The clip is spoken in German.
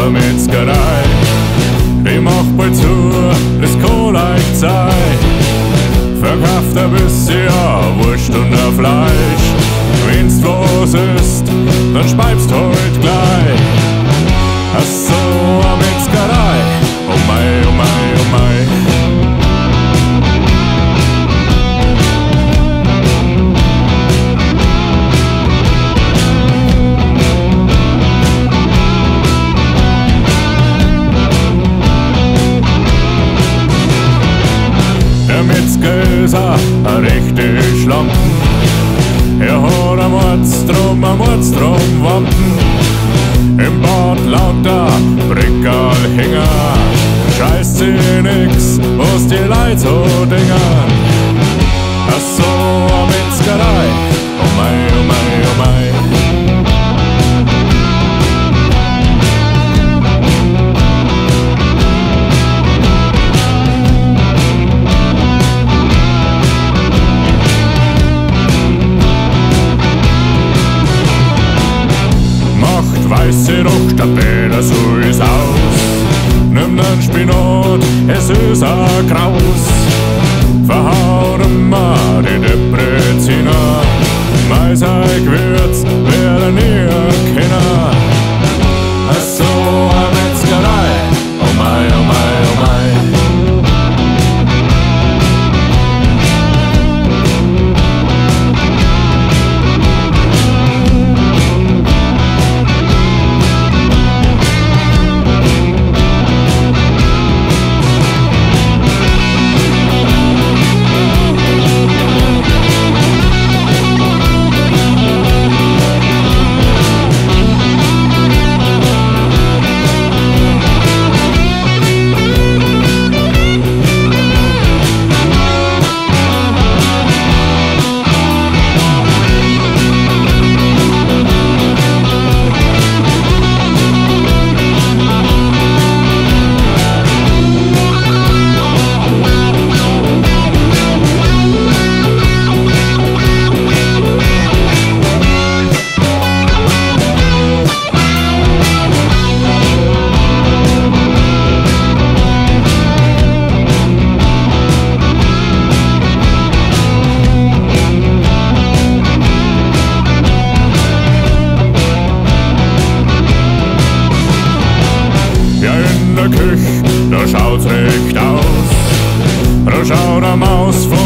eine Metzgerei, die macht bald zu, das kann leicht sein. Verkauft ein bisschen Wurst und ein Fleisch. Wenn's was ist, dann speibst halt gleich. Ach so, eine Metzgerei, oh mei, oh mei, oh mei. Der Metzger ist ein richtig schlanken. Er hat am Mordstrom Wampen. Im Bad lauter Brickerlhänger. Scheißt sie nix, was die Leute so denken. Ach so, eine Metzgerei, oh mei, oh mei, oh mei. Weiß sie doch, der Peter so ist aus. Nimm den Spinat, es ist ein Graus. Verhaut immer die Depreziner. Maiseig-Würz werden nie erkennen. Ach so, eine Metzgerei, oh mei, oh mei, oh mei. Da schaut's recht aus, da schaut eine Maus